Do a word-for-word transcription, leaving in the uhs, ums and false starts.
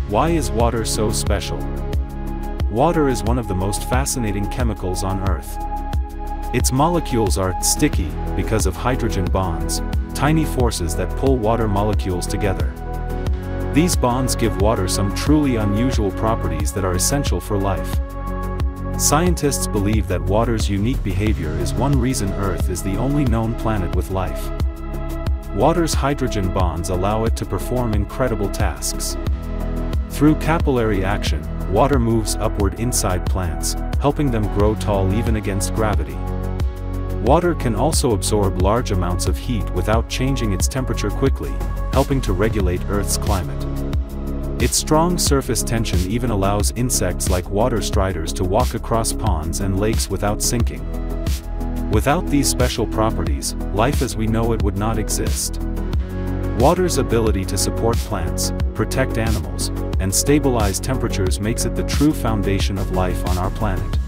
Why is water so special? Water is one of the most fascinating chemicals on Earth. Its molecules are sticky because of hydrogen bonds, tiny forces that pull water molecules together. These bonds give water some truly unusual properties that are essential for life. Scientists believe that water's unique behavior is one reason Earth is the only known planet with life. Water's hydrogen bonds allow it to perform incredible tasks. Through capillary action, water moves upward inside plants, helping them grow tall even against gravity. Water can also absorb large amounts of heat without changing its temperature quickly, helping to regulate Earth's climate. Its strong surface tension even allows insects like water striders to walk across ponds and lakes without sinking. Without these special properties, life as we know it would not exist. Water's ability to support plants, protect animals, and stabilize temperatures makes it the true foundation of life on our planet.